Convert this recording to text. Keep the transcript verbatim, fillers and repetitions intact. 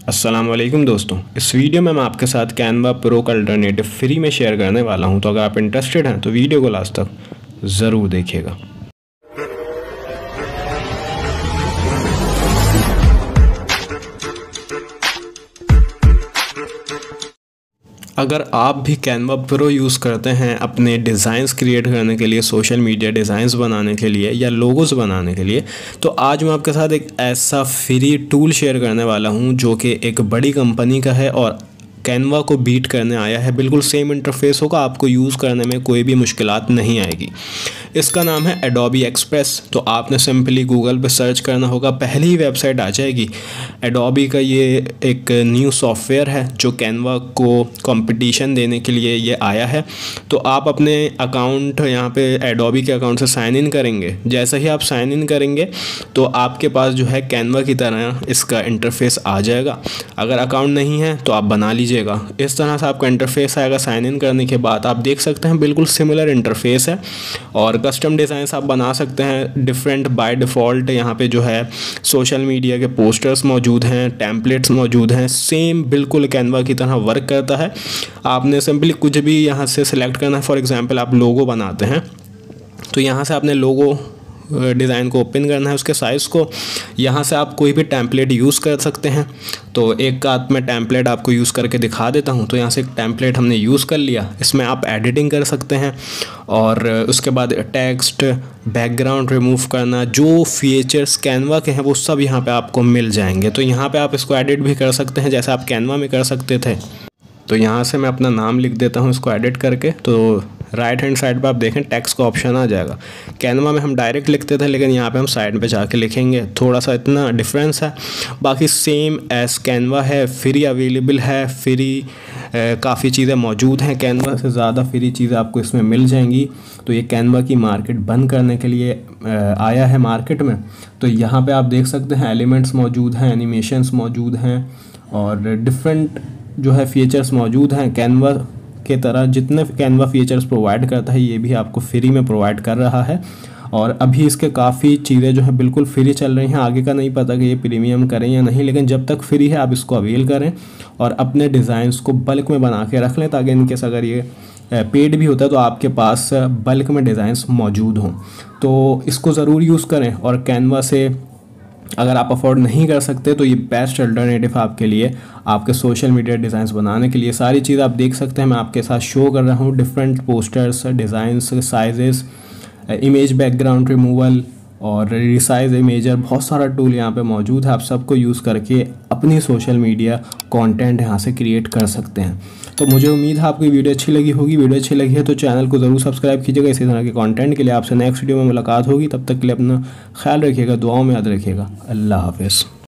अस्सलाम वालेकुम दोस्तों, इस वीडियो में मैं आपके साथ कैनवा प्रो का अल्टरनेटिव फ्री में शेयर करने वाला हूं। तो अगर आप इंटरेस्टेड हैं तो वीडियो को लास्ट तक ज़रूर देखिएगा। अगर आप भी कैनवा प्रो यूज़ करते हैं अपने डिज़ाइंस क्रिएट करने के लिए, सोशल मीडिया डिज़ाइंस बनाने के लिए या लोगोस बनाने के लिए, तो आज मैं आपके साथ एक ऐसा फ्री टूल शेयर करने वाला हूं जो कि एक बड़ी कंपनी का है और कैनवा को बीट करने आया है। बिल्कुल सेम इंटरफेस होगा, आपको यूज़ करने में कोई भी मुश्किलात नहीं आएगी। इसका नाम है एडोबी एक्सप्रेस। तो आपने सिंपली गूगल पे सर्च करना होगा, पहली ही वेबसाइट आ जाएगी। एडोबी का ये एक न्यू सॉफ्टवेयर है जो कैनवा को कंपटीशन देने के लिए ये आया है। तो आप अपने अकाउंट यहाँ पे एडोबी के अकाउंट से साइन इन करेंगे। जैसे ही आप साइन इन करेंगे तो आपके पास जो है कैनवा की तरह इसका इंटरफेस आ जाएगा। अगर अकाउंट नहीं है तो आप बना लीजिए। इस तरह से आपका इंटरफेस आएगा। साइन इन करने के बाद आप देख सकते हैं बिल्कुल सिमिलर इंटरफेस है और कस्टम डिज़ाइंस आप बना सकते हैं डिफरेंट बाय डिफ़ॉल्ट। यहाँ पे जो है सोशल मीडिया के पोस्टर्स मौजूद हैं, टेम्पलेट्स मौजूद हैं, सेम बिल्कुल कैनवा की तरह वर्क करता है। आपने सिंपली कुछ भी यहाँ से सिलेक्ट करना है। फॉर एग्जांपल आप लोगो बनाते हैं तो यहाँ से आपने लोगो डिज़ाइन को ओपन करना है, उसके साइज़ को। यहाँ से आप कोई भी टेम्पलेट यूज़ कर सकते हैं। तो एक का मैं टेम्पलेट आपको यूज़ करके दिखा देता हूँ। तो यहाँ से एक टेम्पलेट हमने यूज़ कर लिया, इसमें आप एडिटिंग कर सकते हैं और उसके बाद टेक्स्ट, बैकग्राउंड रिमूव करना, जो फीचर्स कैनवा के हैं वो सब यहाँ पे आपको मिल जाएंगे। तो यहाँ पे आप इसको एडिट भी कर सकते हैं जैसे आप कैनवा में कर सकते थे। तो यहाँ से मैं अपना नाम लिख देता हूँ इसको एडिट करके। तो राइट हैंड साइड पे आप देखें टेक्स्ट का ऑप्शन आ जाएगा। कैनवा में हम डायरेक्ट लिखते थे लेकिन यहाँ पे हम साइड पे जाके लिखेंगे। थोड़ा सा इतना डिफरेंस है, बाकी सेम एज कैनवा है। फ्री अवेलेबल है, फ्री काफ़ी चीज़ें मौजूद हैं। कैनवा से ज़्यादा फ्री चीज़ें आपको इसमें मिल जाएंगी। तो ये कैनवा की मार्केट बंद करने के लिए आया है मार्केट में। तो यहाँ पर आप देख सकते हैं एलिमेंट्स मौजूद हैं, एनिमेशंस मौजूद हैं और डिफरेंट जो है फीचर्स मौजूद हैं। कैनवा के तरह जितने कैनवा फीचर्स प्रोवाइड करता है ये भी आपको फ्री में प्रोवाइड कर रहा है। और अभी इसके काफ़ी चीज़ें जो है बिल्कुल फ्री चल रही हैं। आगे का नहीं पता कि ये प्रीमियम करें या नहीं, लेकिन जब तक फ्री है आप इसको अवेल करें और अपने डिज़ाइंस को बल्क में बना के रख लें, ताकि इनकेस अगर ये पेड भी होता है तो आपके पास बल्क में डिज़ाइंस मौजूद हों। तो इसको ज़रूर यूज़ करें। और कैनवा से अगर आप अफोर्ड नहीं कर सकते तो ये बेस्ट अल्टरनेटिव आपके लिए, आपके सोशल मीडिया डिज़ाइंस बनाने के लिए। सारी चीज़ आप देख सकते हैं, मैं आपके साथ शो कर रहा हूँ। Different posters, designs, sizes, image background removal और रिसाइज इमेजर, बहुत सारा टूल यहाँ पे मौजूद है। आप सबको यूज़ करके अपनी सोशल मीडिया कंटेंट यहाँ से क्रिएट कर सकते हैं। तो मुझे उम्मीद है आपको वीडियो अच्छी लगी होगी। वीडियो अच्छी लगी है तो चैनल को ज़रूर सब्सक्राइब कीजिएगा इसी तरह के कंटेंट के लिए। आपसे नेक्स्ट वीडियो में मुलाकात होगी, तब तक के लिए अपना ख्याल रखिएगा, दुआओं में याद रखिएगा। अल्लाह हाफ़िज़।